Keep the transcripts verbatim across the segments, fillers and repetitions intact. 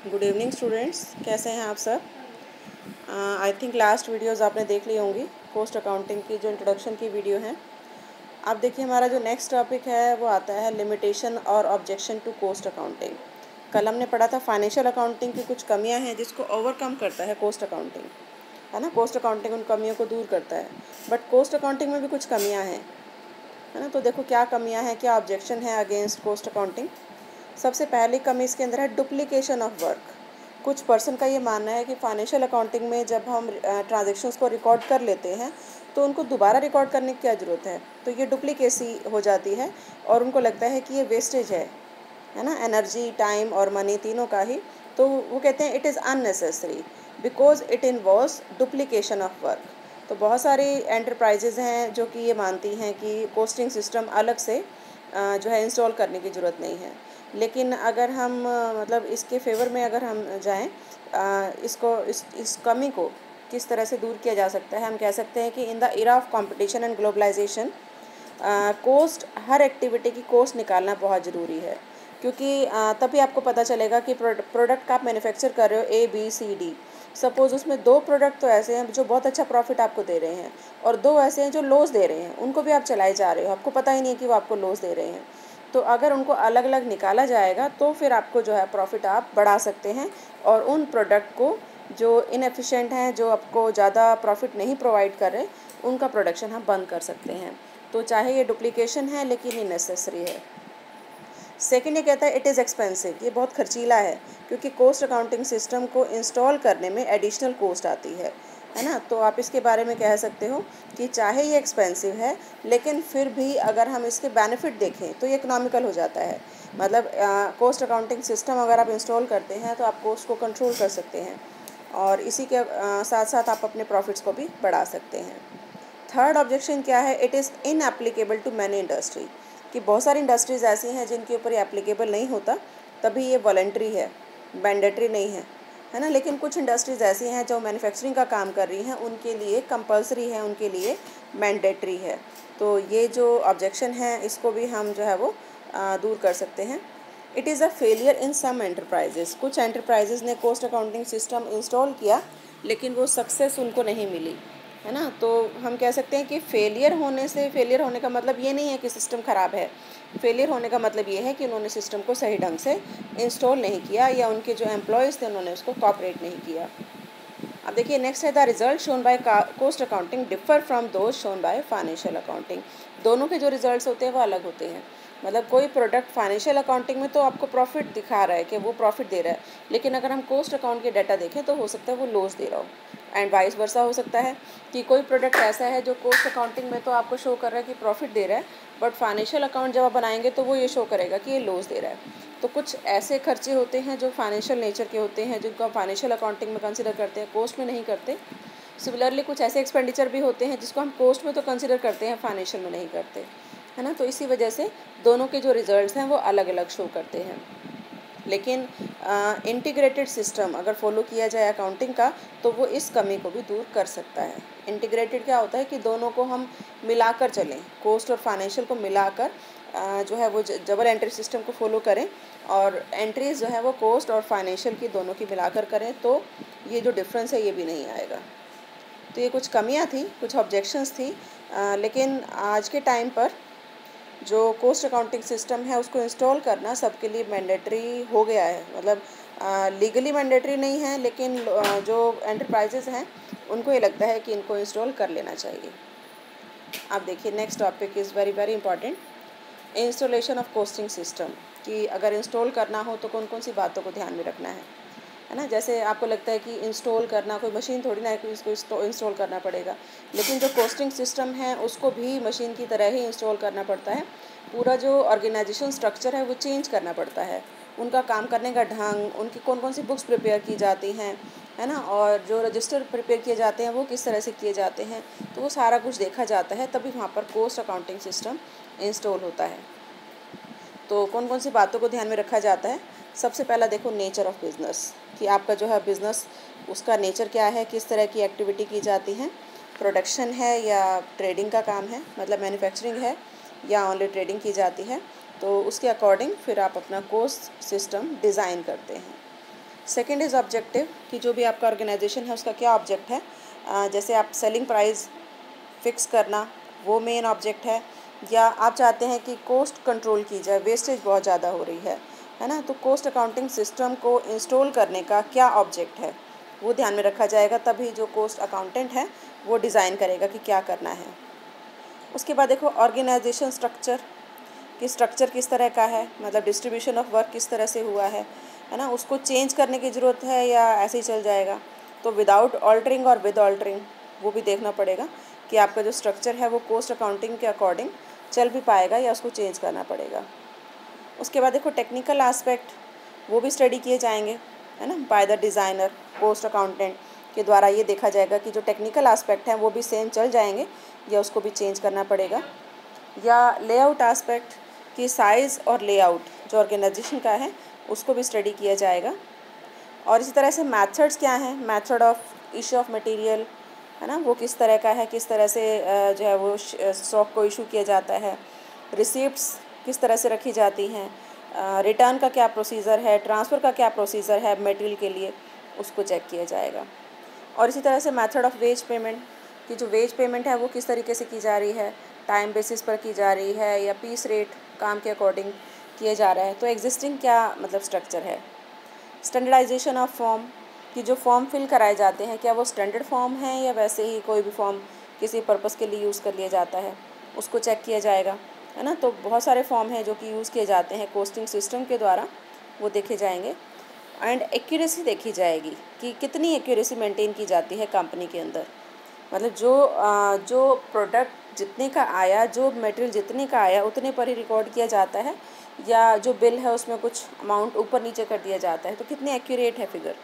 Good evening students, कैसे हैं आप सब। आई थिंक लास्ट वीडियोस आपने देख ली होंगी, कॉस्ट अकाउंटिंग की जो इंट्रोडक्शन की वीडियो है। अब देखिए हमारा जो नेक्स्ट टॉपिक है वो आता है लिमिटेशन और ऑब्जेक्शन टू कॉस्ट अकाउंटिंग। कल हमने पढ़ा था फाइनेंशियल अकाउंटिंग की कुछ कमियां हैं जिसको ओवरकम करता है कॉस्ट अकाउंटिंग, है ना। कॉस्ट अकाउंटिंग उन कमियों को दूर करता है, बट कॉस्ट अकाउंटिंग में भी कुछ कमियाँ हैं, है ना। तो देखो क्या कमियाँ हैं, क्या ऑब्जेक्शन है अगेंस्ट कॉस्ट अकाउंटिंग। सबसे पहली कमी इसके अंदर है डुप्लीकेशन ऑफ वर्क। कुछ पर्सन का ये मानना है कि फाइनेंशियल अकाउंटिंग में जब हम ट्रांजैक्शंस को रिकॉर्ड कर लेते हैं तो उनको दोबारा रिकॉर्ड करने की क्या ज़रूरत है, तो ये डुप्लीकेसी हो जाती है और उनको लगता है कि ये वेस्टेज है है ना, एनर्जी, टाइम और मनी तीनों का ही। तो वो कहते हैं it is unnecessary because it involves duplication of work. तो बहुत सारी एंटरप्राइजेज़ हैं जो कि ये मानती हैं कि कोस्टिंग सिस्टम अलग से जो है इंस्टॉल करने की ज़रूरत नहीं है। लेकिन अगर हम मतलब इसके फेवर में अगर हम जाएं, इसको इस इस कमी को किस तरह से दूर किया जा सकता है, हम कह सकते हैं कि in the era of competition and globalisation cost, हर एक्टिविटी की कोस्ट निकालना बहुत ज़रूरी है। क्योंकि तभी आपको पता चलेगा कि प्रोडक्ट का आप मैन्युफैक्चर कर रहे हो A B C D. Suppose उसमें दो प्रोडक्ट तो ऐसे हैं जो बहुत अच्छा प्रॉफिट आपको दे रहे हैं और दो ऐसे हैं जो लॉस दे रहे हैं, उनको भी आप चलाए जा रहे हो, आपको पता ही नहीं है कि वो आपको लॉस दे रहे हैं। तो अगर उनको अलग अलग निकाला जाएगा तो फिर आपको जो है प्रॉफिट आप बढ़ा सकते हैं और उन प्रोडक्ट को जो इनएफिशिएंट हैं, जो आपको ज़्यादा प्रॉफिट नहीं प्रोवाइड कर रहे, उनका प्रोडक्शन हम बंद कर सकते हैं। तो चाहे ये डुप्लीकेशन है लेकिन ये नेसेसरी है। सेकेंड, ये कहता है इट इज़ एक्सपेंसिव, ये बहुत खर्चीला है क्योंकि कॉस्ट अकाउंटिंग सिस्टम को इंस्टॉल करने में एडिशनल कॉस्ट आती है है ना। तो आप इसके बारे में कह सकते हो कि चाहे ये एक्सपेंसिव है लेकिन फिर भी अगर हम इसके बेनिफिट देखें तो ये इकोनॉमिकल हो जाता है। मतलब कॉस्ट अकाउंटिंग सिस्टम अगर आप इंस्टॉल करते हैं तो आप कॉस्ट को कंट्रोल कर सकते हैं और इसी के आ, साथ साथ आप अपने प्रॉफिट्स को भी बढ़ा सकते हैं। थर्ड ऑब्जेक्शन क्या है, it is inapplicable to many industry, कि बहुत सारी इंडस्ट्रीज़ ऐसी हैं जिनके ऊपर ये एप्लीकेबल नहीं होता, तभी ये वॉलंटरी है, मैंडेटरी नहीं है, है ना। लेकिन कुछ इंडस्ट्रीज़ ऐसी हैं जो मैन्युफैक्चरिंग का काम कर रही हैं, उनके लिए कंपलसरी है, उनके लिए मैंडेटरी है। तो ये जो ऑब्जेक्शन है इसको भी हम जो है वो आ, दूर कर सकते हैं। It is a failure in some enterprises, कुछ एंटरप्राइजेज़ ने कॉस्ट अकाउंटिंग सिस्टम इंस्टॉल किया लेकिन वो सक्सेस उनको नहीं मिली, है ना। तो हम कह सकते हैं कि फेलियर होने से, फेलियर होने का मतलब ये नहीं है कि सिस्टम ख़राब है। फेलियर होने का मतलब ये है कि उन्होंने सिस्टम को सही ढंग से इंस्टॉल नहीं किया या उनके जो एम्प्लॉयज़ थे उन्होंने उसको कॉपरेट नहीं किया। अब देखिए नेक्स्ट है the result shown by cost accounting differ from those shown by financial accounting. दोनों के जो रिजल्ट्स होते हैं वो अलग होते हैं। मतलब कोई प्रोडक्ट फाइनेंशियल अकाउंटिंग में तो आपको प्रॉफिट दिखा रहा है कि वो प्रॉफिट दे रहा है, लेकिन अगर हम कॉस्ट अकाउंट के डाटा देखें तो हो सकता है वो लॉस दे रहा हो। एंड वाइस वर्सा हो सकता है कि कोई प्रोडक्ट ऐसा है जो कॉस्ट अकाउंटिंग में तो आपको शो कर रहा है कि प्रॉफिट दे रहा है, बट फाइनेंशियल अकाउंट जब आप बनाएंगे तो वो ये शो करेगा कि ये लॉस दे रहा है। तो कुछ ऐसे खर्चे होते हैं जो फाइनेंशियल नेचर के होते हैं जिनको आप फाइनेंशियल अकाउंटिंग में कंसिडर करते हैं, कॉस्ट में नहीं करते। सिमिलरली कुछ ऐसे एक्सपेंडिचर भी होते हैं जिसको हम कॉस्ट में तो कंसिडर करते हैं, फाइनेंशियल में नहीं करते, है ना। तो इसी वजह से दोनों के जो रिजल्ट्स हैं वो अलग अलग शो करते हैं। लेकिन इंटीग्रेटेड सिस्टम अगर फॉलो किया जाए अकाउंटिंग का तो वो इस कमी को भी दूर कर सकता है। इंटीग्रेटेड क्या होता है कि दोनों को हम मिलाकर चलें, कॉस्ट और फाइनेंशियल को मिलाकर जो है वो डबल एंट्री सिस्टम को फॉलो करें और एंट्रीज जो है वो कॉस्ट और फाइनेंशियल की दोनों की मिलाकर करें, तो ये जो डिफरेंस है ये भी नहीं आएगा। तो ये कुछ कमियां थी, कुछ ऑब्जेक्शंस थी, आ, लेकिन आज के टाइम पर जो कॉस्ट अकाउंटिंग सिस्टम है उसको इंस्टॉल करना सबके लिए मैंडेटरी हो गया है। मतलब लीगली मैंडेटरी नहीं है, लेकिन आ, जो एंटरप्राइजेज़ हैं उनको ये लगता है कि इनको इंस्टॉल कर लेना चाहिए। अब देखिए next topic is very very important, installation of costing system, कि अगर इंस्टॉल करना हो तो कौन कौन सी बातों को ध्यान में रखना है, है ना। जैसे आपको लगता है कि इंस्टॉल करना, कोई मशीन थोड़ी ना है कि इसको इंस्टॉल करना पड़ेगा, लेकिन जो कॉस्टिंग सिस्टम है उसको भी मशीन की तरह ही इंस्टॉल करना पड़ता है। पूरा जो ऑर्गेनाइजेशन स्ट्रक्चर है वो चेंज करना पड़ता है, उनका काम करने का ढंग, उनकी कौन कौन सी बुक्स प्रिपेयर की जाती हैं, है ना, और जो रजिस्टर प्रिपेयर किए जाते हैं वो किस तरह से किए जाते हैं, तो वो सारा कुछ देखा जाता है, तभी वहाँ पर कॉस्ट अकाउंटिंग सिस्टम इंस्टॉल होता है। तो कौन कौन सी बातों को ध्यान में रखा जाता है। सबसे पहला देखो नेचर ऑफ बिज़नेस, कि आपका जो है बिज़नेस उसका नेचर क्या है, किस तरह की एक्टिविटी की जाती है, प्रोडक्शन है या ट्रेडिंग का काम है, मतलब मैन्युफैक्चरिंग है या ओनली ट्रेडिंग की जाती है, तो उसके अकॉर्डिंग फिर आप अपना कॉस्ट सिस्टम डिज़ाइन करते हैं। सेकेंड इज़ ऑब्जेक्टिव, कि जो भी आपका ऑर्गेनाइजेशन है उसका क्या ऑब्जेक्ट है। uh, जैसे आप सेलिंग प्राइस फिक्स करना, वो मेन ऑब्जेक्ट है, या आप चाहते हैं कि कॉस्ट कंट्रोल की जाए, वेस्टेज बहुत ज़्यादा हो रही है है ना, तो कॉस्ट अकाउंटिंग सिस्टम को इंस्टॉल करने का क्या ऑब्जेक्ट है वो ध्यान में रखा जाएगा। तभी जो कॉस्ट अकाउंटेंट है वो डिज़ाइन करेगा कि क्या करना है। उसके बाद देखो ऑर्गेनाइजेशन स्ट्रक्चर, कि स्ट्रक्चर किस तरह का है, मतलब डिस्ट्रीब्यूशन ऑफ वर्क किस तरह से हुआ है है ना, उसको चेंज करने की ज़रूरत है या ऐसे ही चल जाएगा। तो विदाउट ऑल्टरिंग और विद ऑल्टरिंग वो भी देखना पड़ेगा कि आपका जो स्ट्रक्चर है वो कॉस्ट अकाउंटिंग के अकॉर्डिंग चल भी पाएगा या उसको चेंज करना पड़ेगा। उसके बाद देखो टेक्निकल एस्पेक्ट, वो भी स्टडी किए जाएंगे है ना, by the designer, cost accountant के द्वारा ये देखा जाएगा कि जो टेक्निकल एस्पेक्ट हैं वो भी सेम चल जाएंगे या उसको भी चेंज करना पड़ेगा। या लेआउट एस्पेक्ट, कि साइज़ और लेआउट जो ऑर्गेनाइजेशन का है उसको भी स्टडी किया जाएगा। और इसी तरह से मेथड्स क्या हैं, method of issue of material है ना, वो किस तरह का है, किस तरह से जो है वो स्टॉक को इशू किया जाता है, रिसिप्ट्स किस तरह से रखी जाती हैं, रिटर्न का क्या प्रोसीजर है, ट्रांसफ़र का क्या प्रोसीजर है मटेरियल के लिए, उसको चेक किया जाएगा। और इसी तरह से मेथड ऑफ वेज पेमेंट, कि जो वेज पेमेंट है वो किस तरीके से की जा रही है, टाइम बेसिस पर की जा रही है या पीस रेट काम के अकॉर्डिंग किया जा रहा है, तो एग्जिस्टिंग क्या मतलब स्ट्रक्चर है। स्टैंडर्डाइजेशन ऑफ फॉर्म, कि जो फॉर्म फिल कराए जाते हैं क्या वो स्टैंडर्ड फॉर्म है या वैसे ही कोई भी फॉर्म किसी पर्पस के लिए यूज़ कर लिया जाता है, उसको चेक किया जाएगा है ना। तो बहुत सारे फॉर्म हैं जो कि यूज़ किए जाते हैं कॉस्टिंग सिस्टम के द्वारा, वो देखे जाएंगे। एंड एक्यूरेसी देखी जाएगी कि कितनी एक्यूरेसी मेंटेन की जाती है कंपनी के अंदर, मतलब जो आ, जो प्रोडक्ट जितने का आया, जो मटेरियल जितने का आया उतने पर ही रिकॉर्ड किया जाता है, या जो बिल है उसमें कुछ अमाउंट ऊपर नीचे कर दिया जाता है, तो कितनी एक्यूरेट है फिगर।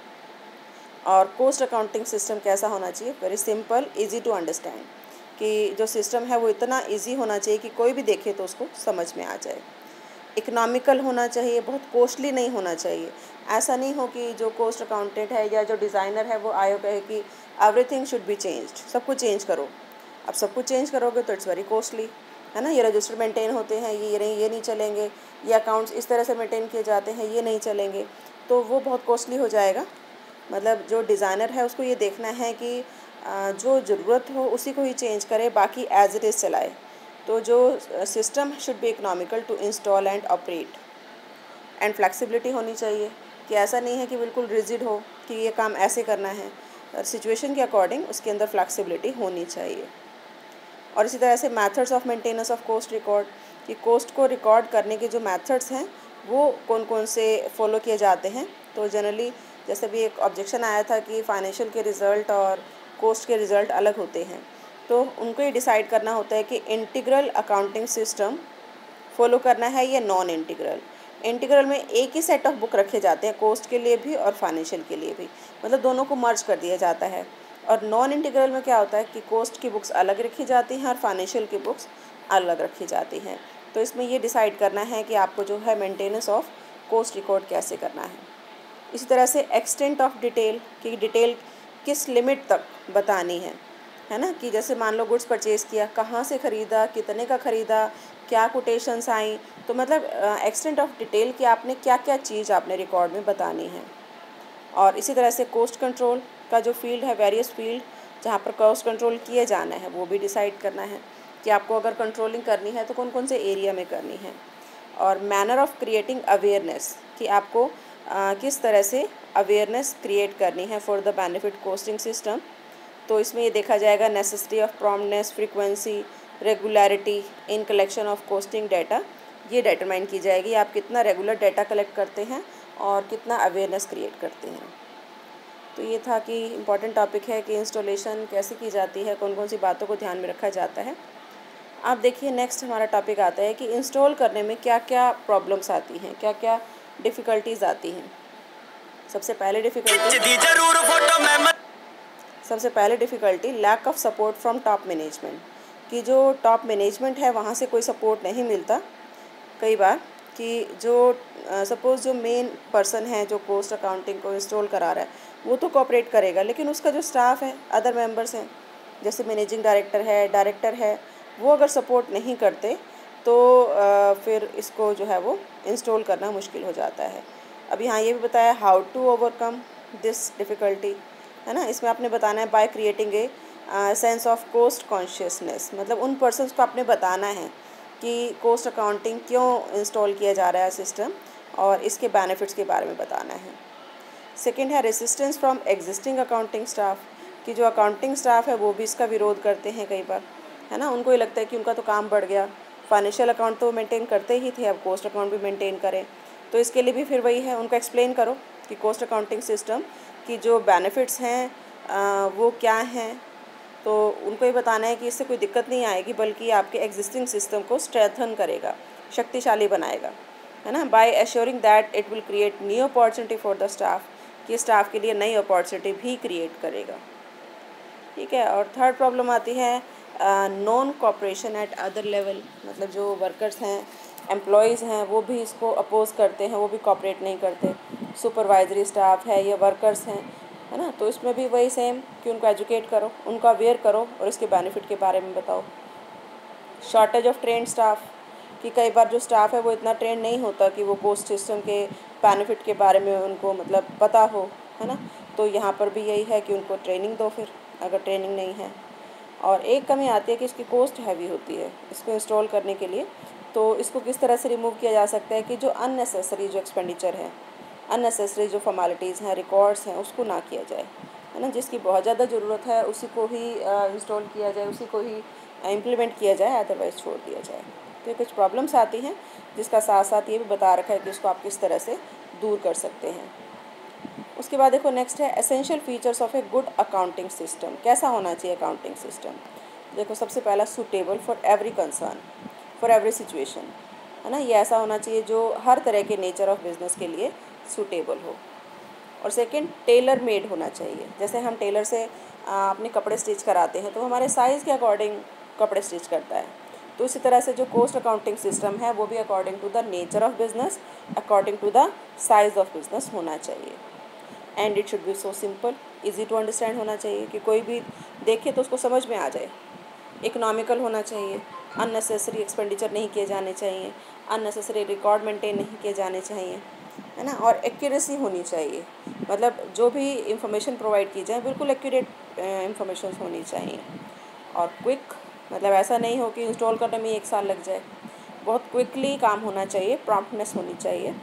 और कॉस्ट अकाउंटिंग सिस्टम कैसा होना चाहिए, very simple, easy to understand, कि जो सिस्टम है वो इतना इजी होना चाहिए कि कोई भी देखे तो उसको समझ में आ जाए। इकोनॉमिकल होना चाहिए, बहुत कॉस्टली नहीं होना चाहिए। ऐसा नहीं हो कि जो कॉस्ट अकाउंटेंट है या जो डिज़ाइनर है वो आयो कहे कि एवरीथिंग शुड बी चेंज्ड, सब कुछ चेंज करो। अब सब कुछ चेंज करोगे तो इट्स वेरी कॉस्टली है ना। ये रजिस्टर मेंटेन होते हैं, ये नहीं ये नहीं चलेंगे, ये अकाउंट्स इस तरह से मेंटेन किए जाते हैं, ये नहीं चलेंगे, तो वो बहुत कॉस्टली हो जाएगा। मतलब जो डिज़ाइनर है उसको ये देखना है कि जो ज़रूरत हो उसी को ही चेंज करे, बाकी एज इट इज़ चलाए। तो जो system should be economical to install and operate. And flexibility होनी चाहिए, कि ऐसा नहीं है कि बिल्कुल रिजिड हो कि ये काम ऐसे करना है, सिचुएशन के अकॉर्डिंग उसके अंदर फ्लेक्सिबिलिटी होनी चाहिए। और इसी तरह से methods of maintenance of cost record, कि कॉस्ट को रिकॉर्ड करने के जो मेथड्स हैं वो कौन कौन से फॉलो किए जाते हैं। तो जनरली जैसे भी एक ऑब्जेक्शन आया था कि फाइनेंशियल के रिज़ल्ट और कॉस्ट के रिज़ल्ट अलग होते हैं, तो उनको ये डिसाइड करना होता है कि इंटीग्रल अकाउंटिंग सिस्टम फॉलो करना है या नॉन इंटीग्रल। इंटीग्रल में एक ही सेट ऑफ बुक रखे जाते हैं, कॉस्ट के लिए भी और फाइनेंशियल के लिए भी, मतलब दोनों को मर्ज कर दिया जाता है। और नॉन इंटीग्रल में क्या होता है कि कॉस्ट की बुक्स अलग रखी जाती हैं और फाइनेंशियल की बुक्स अलग रखी जाती हैं। तो इसमें ये डिसाइड करना है कि आपको जो है मेंटेनेंस ऑफ कॉस्ट रिकॉर्ड कैसे करना है। इसी तरह से एक्सटेंट ऑफ डिटेल, कि डिटेल किस लिमिट तक बतानी है है ना, कि जैसे मान लो गुड्स परचेज़ किया, कहाँ से ख़रीदा, कितने का ख़रीदा, क्या कोटेशंस आई, तो मतलब एक्सटेंट ऑफ डिटेल कि आपने क्या क्या चीज़ आपने रिकॉर्ड में बतानी है। और इसी तरह से कॉस्ट कंट्रोल का जो फील्ड है, वेरियस फील्ड जहाँ पर कॉस्ट कंट्रोल किए जाना है वो भी डिसाइड करना है कि आपको अगर कंट्रोलिंग करनी है तो कौन कौन से एरिया में करनी है। और मैनर ऑफ क्रिएटिंग अवेयरनेस, कि आपको आ, किस तरह से अवेयरनेस क्रिएट करनी है for the benefit costing system. तो इसमें ये देखा जाएगा necessity of promptness, frequency, regularity in collection of costing data, ये डिटरमाइन की जाएगी आप कितना रेगुलर डाटा कलेक्ट करते हैं और कितना अवेयरनेस क्रिएट करते हैं। तो ये था कि इम्पॉर्टेंट टॉपिक है कि इंस्टॉलेशन कैसे की जाती है, कौन कौन सी बातों को ध्यान में रखा जाता है। आप देखिए नेक्स्ट हमारा टॉपिक आता है कि इंस्टॉल करने में क्या क्या प्रॉब्लम्स आती हैं, क्या क्या डिफ़िकल्टीज़ आती हैं। सबसे पहले डिफ़िकल्टी सबसे पहले difficulty lack of support from top management, कि जो टॉप मैनेजमेंट है वहाँ से कोई सपोर्ट नहीं मिलता कई बार, कि जो सपोज़ जो मेन पर्सन है जो कॉस्ट अकाउंटिंग को इंस्टॉल करा रहा है वो तो कोऑपरेट करेगा, लेकिन उसका जो स्टाफ है, अदर मेंबर्स हैं, जैसे मैनेजिंग डायरेक्टर है, डायरेक्टर है, वो अगर सपोर्ट नहीं करते तो आ, फिर इसको जो है वो इंस्टॉल करना मुश्किल हो जाता है। अब यहाँ ये भी बताया how to overcome this difficulty, है ना। इसमें आपने बताना है by creating a sense of cost consciousness, मतलब उन पर्सन्स को आपने बताना है कि कोस्ट अकाउंटिंग क्यों इंस्टॉल किया जा रहा है सिस्टम, और इसके बेनिफिट्स के बारे में बताना है। सेकंड है resistance from existing accounting staff, कि जो अकाउंटिंग स्टाफ है वो भी इसका विरोध करते हैं कई बार, है ना। उनको ये लगता है कि उनका तो काम बढ़ गया, फाइनेंशियल अकाउंट तो मेंटेन करते ही थे, अब कोस्ट अकाउंट भी मेंटेन करें। तो इसके लिए भी फिर वही है, उनको एक्सप्लेन करो कि कोस्ट अकाउंटिंग सिस्टम की जो बेनिफिट्स हैं वो क्या हैं। तो उनको ये बताना है कि इससे कोई दिक्कत नहीं आएगी, बल्कि आपके एग्जिस्टिंग सिस्टम को स्ट्रेंथन करेगा, शक्तिशाली बनाएगा, है ना। By assuring that it will create new opportunity for the staff, कि स्टाफ के लिए नई अपॉर्चुनिटी भी क्रिएट करेगा, ठीक है। और थर्ड प्रॉब्लम आती है non cooperation at other level, मतलब जो वर्कर्स हैं, एम्प्लॉयज़ हैं, वो भी इसको अपोज करते हैं, वो भी कॉपरेट नहीं करते। सुपरवाइजरी स्टाफ है या वर्कर्स हैं, है ना। तो इसमें भी वही सेम कि उनको एजुकेट करो, उनको अवेयर करो और इसके बेनिफिट के बारे में बताओ। शॉर्टेज ऑफ ट्रेंड स्टाफ, कि कई बार जो स्टाफ है वो इतना ट्रेंड नहीं होता कि वो कोस्ट सिस्टम के बेनिफिट के बारे में उनको मतलब पता हो, है ना। तो यहाँ पर भी यही है कि उनको ट्रेनिंग दो फिर, अगर ट्रेनिंग नहीं है। और एक कमी आती है कि इसकी कॉस्ट हैवी होती है इसको इंस्टॉल करने के लिए। तो इसको किस तरह से रिमूव किया जा सकता है कि जो अननेसेसरी जो एक्सपेंडिचर है, अननेसेसरी जो फॉर्मेलिटीज़ हैं, रिकॉर्ड्स हैं, उसको ना किया जाए, है ना। जिसकी बहुत ज़्यादा ज़रूरत है उसी को ही इंस्टॉल किया जाए, उसी को ही इम्प्लीमेंट किया जाए, अदरवाइज़ छोड़ दिया जाए। तो ये कुछ प्रॉब्लम्स आती हैं जिसका साथ साथ ये भी बता रखा है कि इसको आप किस तरह से दूर कर सकते हैं। उसके बाद देखो नेक्स्ट है essential features of a good accounting system. कैसा होना चाहिए अकाउंटिंग सिस्टम? देखो सबसे पहला suitable for every concern, for every situation, है ना। ये ऐसा होना चाहिए जो हर तरह के नेचर ऑफ बिजनेस के लिए सूटेबल हो। और सेकंड टेलर मेड होना चाहिए। जैसे हम टेलर से आ, अपने कपड़े स्टिच कराते हैं तो हमारे साइज़ के अकॉर्डिंग कपड़े स्टिच करता है। तो इसी तरह से जो कोस्ट अकाउंटिंग सिस्टम है वो भी according to the nature of business, according to the size of business होना चाहिए। And it should be so simple, easy to understand होना चाहिए कि कोई भी देखे तो उसको समझ में आ जाए। इकोनॉमिकल होना चाहिए, अननेसेसरी एक्सपेंडिचर नहीं किए जाने चाहिए, अननेसेसरी रिकॉर्ड मेंटेन नहीं किए जाने चाहिए, है ना। और एक्यूरेसी होनी चाहिए, मतलब जो भी इंफॉर्मेशन प्रोवाइड की जाए बिल्कुल एक्यूरेट इंफॉर्मेशन होनी चाहिए। और क्विक, मतलब ऐसा नहीं हो कि इंस्टॉल करने में एक साल लग जाए, बहुत क्विकली काम होना चाहिए, प्रॉम्प्टनेस होनी चाहिए।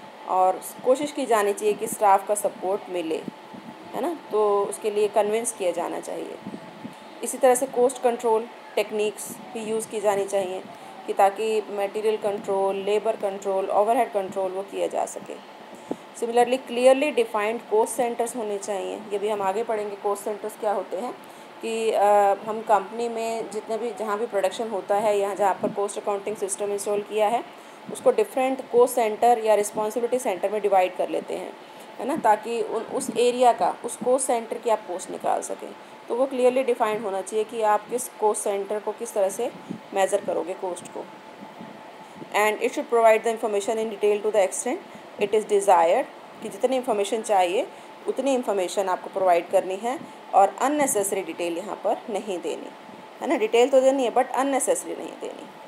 और कोशिश की जानी चाहिए कि स्टाफ का सपोर्ट मिले, है ना। तो उसके लिए कन्विंस किया जाना चाहिए। इसी तरह से कोस्ट कंट्रोल टेक्निक्स भी यूज़ की जानी चाहिए कि ताकि material control, labour control, overhead control वो किया जा सके। Similarly clearly defined cost centres होने चाहिए। ये भी हम आगे पढ़ेंगे कोस्ट सेंटर्स क्या होते हैं, कि आ, हम कंपनी में जितने भी जहाँ भी प्रोडक्शन होता है, यहाँ जहाँ पर कोस्ट अकाउंटिंग सिस्टम इंस्टॉल किया है उसको डिफरेंट कोस्ट सेंटर या रिस्पॉन्सिबिलिटी सेंटर में डिवाइड कर लेते हैं, है ना, ताकि उन उस एरिया का, उस कोस्ट सेंटर की आप कोस्ट निकाल सकें। तो वो क्लियरली डिफाइंड होना चाहिए कि आप किस कोस्ट सेंटर को किस तरह से मेज़र करोगे कोस्ट को। And it should provide the information in detail to the extent it is desired, कि जितनी इन्फॉर्मेशन चाहिए उतनी इन्फॉर्मेशन आपको प्रोवाइड करनी है और अननेसेसरी डिटेल यहाँ पर नहीं देनी, है ना। डिटेल तो देनी है बट अननेसेसरी नहीं देनी।